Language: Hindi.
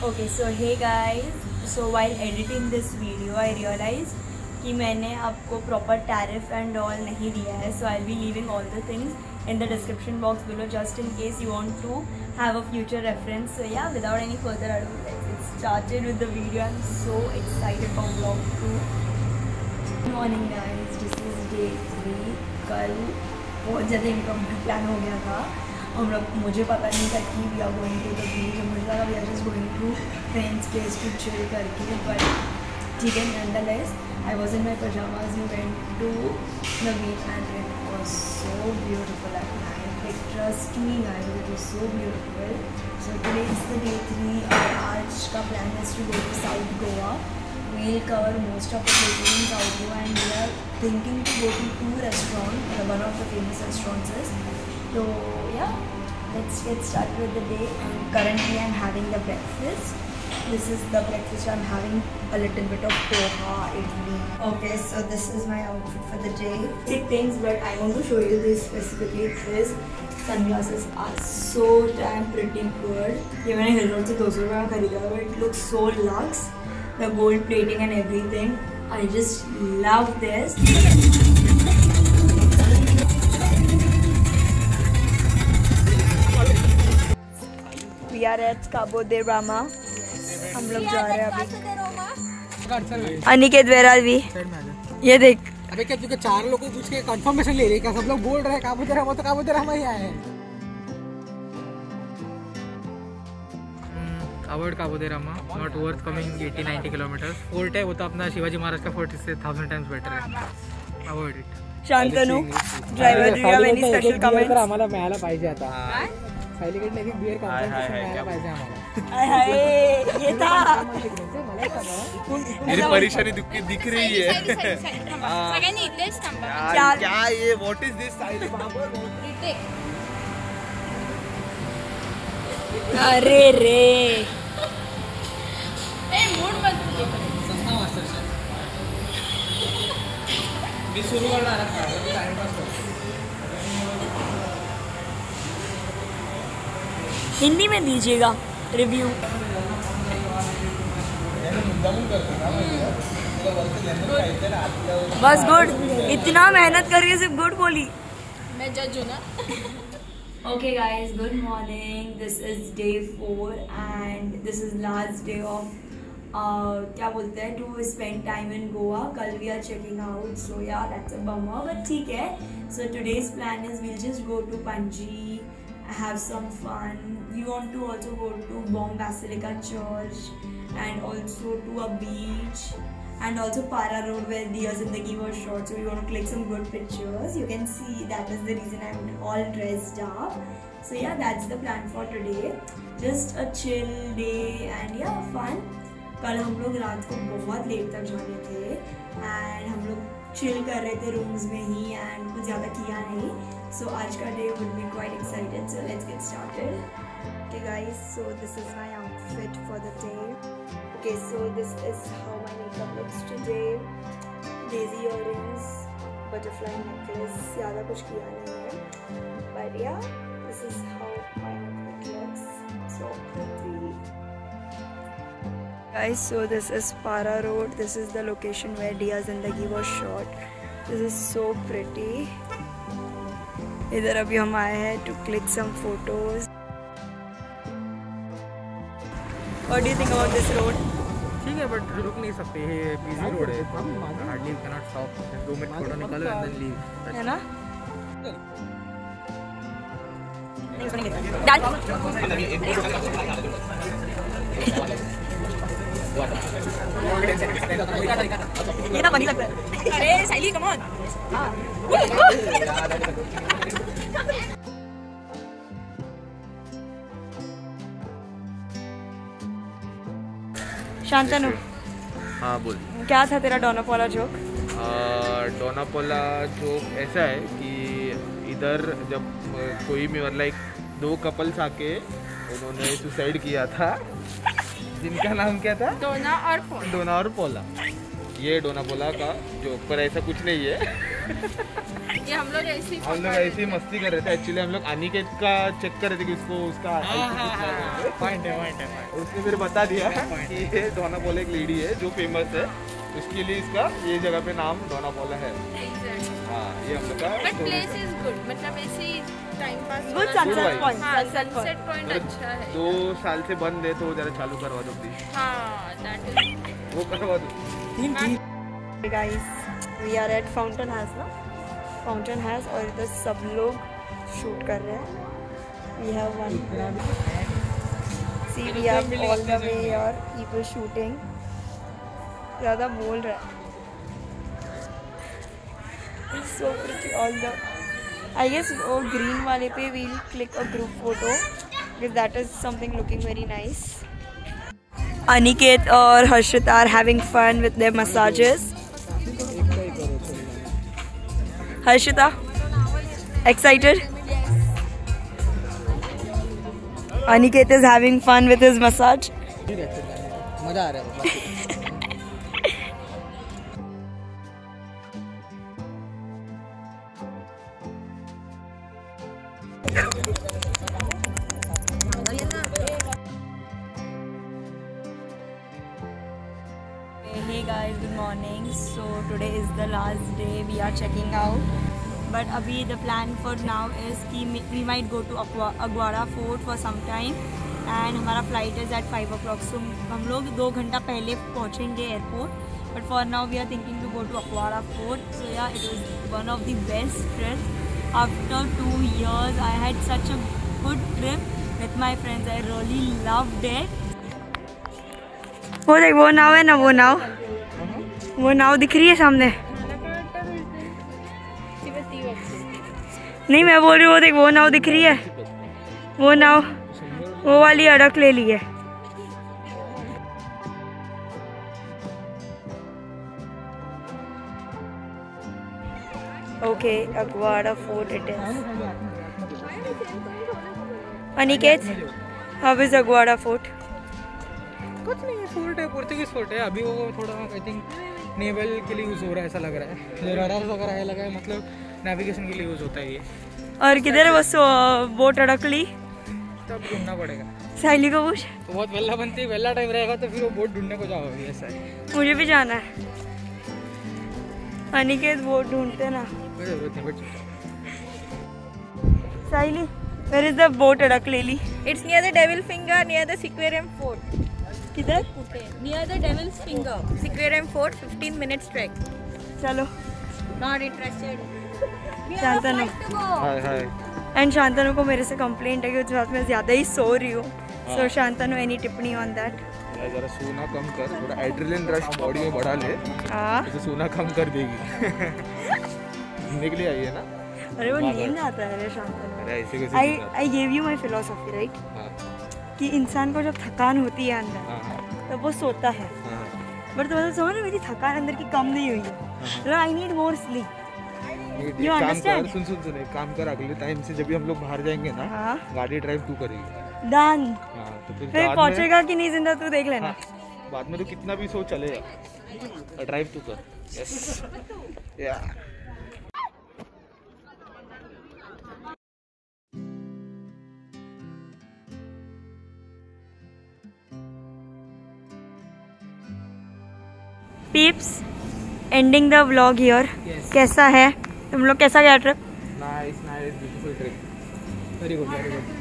Okay, so hey guys, so while editing this video I realized कि मैंने आपको proper tariff and all नहीं दिया है, so I'll be leaving all the things in the description box below just in case you want to have a future reference. So yeah, without any further ado, let's get started with the video. I'm so excited for vlog 2. Good morning guys, this is day 3. कल बहुत ज़्यादा इम्प्रॉम्प्टू प्लान हो गया था हम लोग, मुझे पता नहीं था कि we are going to the beach, मुझे लगा we are just going to friends place to chill करके, बट ठीक है nonetheless I was in my pajamas, we went to the beach and it was so beautiful at night, like trust me guys, it was so beautiful. So today is the day 3 और आज का plan is to go to South Goa. We'll cover most of the places in South Goa and we are thinking to go to 2 restaurants. One of the famous restaurants is. So yeah, let's get started with the day. And currently I'm having the breakfast. This is the breakfast. I'm having a little bit of poha, idli. Okay, so this is my outfit for the day. Basic things, but I want to show you this specifically. This sunglasses are so damn pretty good. ये मैंने हिल रोड से 200 रुपये में खरीदा है. It looks so luxe. The gold plating and everything. I just love this. We are at Cabo de Rama. हम लोग जा रहे हैं अभी. अनिकेत वेरा भी. ये देख. अबे क्या तुझे 4 लोगों को पूछ के कंफर्मेशन ले रही है क्या? सब लोग बोल रहे हैं काबो दे रामा, तो काबो दे रामा ही आए हैं. Avoid Cabo de Rama, not worth coming 80-90 kilometres. Fort है वो तो अपना शिवाजी महाराज का फोर्ट, इससे 1000 टाइम्स बेटर है. Avoid it. Shantanu driver, do you have any special comments? आम्हाला मिळायला पाहिजे आता. सायलीकडे एक बियर कॉम्पिटिशन मिळायला पाहिजे आम्हाला. हाय हाय, ये था. मेरी परेशानी दिख रही है. सगळ्यांनी इथेच थांबा. क्या ये व्हाट इज दिस साइड बाबा? अरे रे मूड बदल. मी सुरू करणार टाइमपास. हिंदी में दीजिएगा रिव्यू. बस गुड, इतना मेहनत करके सिर्फ गुड बोली. मैं जज हूँ ना. Okay guys, good morning. This is day 4 and this is last day of क्या बोलते हैं to spend time in Goa. कल we are checking out, so yeah that's a bummer, but ठीक है. So today's plan is we'll just go to Panji, have some fun. We want to also go to Bomb Basilica Church and also to a beach and also Para Road where Diya Zindagi was shot. So we want to click some good pictures. You can see that is the reason I'm all dressed up. So yeah, that's the plan for today. Just a chill day and yeah, fun. कल हम लोग रात को बहुत लेट तक जाने थे and हम लोग chill कर रहे थे रूम्स में ही and कुछ ज़्यादा किया नहीं. So आज का day will be quite excited. So let's get started. Okay guys, so this is my outfit for the day. Okay, so this is how my makeup looks today. Daisy earrings, butterfly necklace, ज़्यादा कुछ किया नहीं है. But yeah, this is how my outfit looks. So pretty. Guys, so this is Para Road. This is the location where Diya Zindagi was shot. This is so pretty. इधर अभी हम आए हैं to click some photos. What do you think about this road? ठीक है बट रुक नहीं सकते, ये बिजी रोड है. Hardly you can not stop. 2 minute photo निकालो एंड देन लीव, है ना? नहीं सुनेंगे डाल. ये ना फनी लगता है. अरे सायली कम ऑन. शांतनु, हाँ बोल. क्या था तेरा डोनापोला जोक? डोनापोला जोक ऐसा है कि इधर जब कोई भी मतलब 2 कपल्स आके उन्होंने सुसाइड किया था, जिनका नाम क्या था? डोना और पोला. ये डोनापोला का जोक, पर ऐसा कुछ नहीं है. ये हम लोग ऐसे ही मस्ती कर रहे थे। एक्चुअली हम लोग अनिकेत का चेक कर रहे थे कि उसको उसका पॉइंट है। उसने फिर बता दिया कि ये डोनापोला एक लेडी है जो फेमस है, उसके लिए इसका ये जगह पे नाम डोनापोला है। हाँ, ये हम लोग का बट प्लेस इज गुड, मतलब ऐसे time pass good sunset point. Sunset point अच्छा है। 2 साल से बंद है तो जरा चालू करवा दो प्लीज। हाँ, दैट इज वो करवा दो। Guys we are at fountain has ना, फाउंटेन हैज, और इधर सब लोग शूट कर रहे हैं। We have one C we have all the way और पीपल शूटिंग। ज़्यादा बोल रहा है। So pretty all the, I guess वो ग्रीन वाले पे we'll click a group photo because that is something looking very nice. Aniket और Harshit are having fun with their massages. Harshita, excited? Aniket is having fun with his massage. मजा आ रहा है। Hey guys, good morning. So today is the last day. We are checking out. But abhi the plan for now is कि we might go to Aguada Fort for some time. And हमारा flight is at 5 o'clock. So हम लोग 2 घंटा पहले पहुँचेंगे airport. But for now we are thinking to go to Aguada Fort. So yeah, it was one of the best trips. After 2 years, I had such a good trip with my friends. I really loved it. वो देख, वो नाव है ना, वो नाव दिख रही है सामने। नहीं, मैं बोल रही हूँ वो देख, वो नाव दिख रही है, वो नाव, वो वाली अड़क ले ली है। Okay, Aguada fort it is. Aniket, how is Aguada fort? कुछ नहीं है, फोर्ट है, पोर्चुगीज फोर्ट है। अभी वो थोड़ा आई थिंक नेवल के लिए यूज़ हो रहा है, ऐसा लग रहा है। रडार वगैरह है लगा है, मतलब नेविगेशन के लिए यूज़ होता है ये। और किधर है वो बोट अड़क ली? तब ढूंढना पड़ेगा। साइली को पूछ। तो बहुत वेला बनती है, वेला टाइम रहेगा तो फिर वो बोट ढूंढने को जाओगे, ऐसा है। मुझे भी जाना है। अनिकेत बोट ढूंढते ना। कोई जरूरत नहीं, बैठ। Saili, where is the boat अड़क ले ली? It's near the Devil Finger, near the Sequarium Fort. किधर? Near the Devil's Finger, Sequarium Fort, 15 minutes trek. चलो। Not interested. शांतनु। हाय हाय। एंड शांतनु को मेरे से कंप्लेंट है कि उस रात में ज़्यादा ही सो रही हूँ। सो शांतनु, एनी टिप्पणी ऑन दैट? जरा सोना कम कर, थोड़ा एड्रेनलिन रश बॉडी में बढ़ा ले, तो सोना कम कर देगी। घूमने के लिए आई है ना? अरे वो नींद आता है रे शांतनु। अरे ऐसे कैसे? I give you my philosophy right, कि इंसान को जब थकान होती है अंदर तब वो सोता है। बट तुम्हें समझ रहे, मेरी थकान अंदर की कम नहीं हुई है। I need more sleep. You understand? सुन एक काम कर, अगले टाइम से जब भी हम लोग बाहर जाएंगे ना, गाड़ी ड्राइव तू करेगी। डन। तो फिर पहुंचेगा कि नहीं जिंदा तू देख लेना। बाद में तो कितना भी सो चलेगा, ड्राइव तू कर। Yes yeah. Peeps, ending the vlog here. कैसा है तुम लोग, कैसा गया trip? Nice nice, beautiful trip. Very good, very good.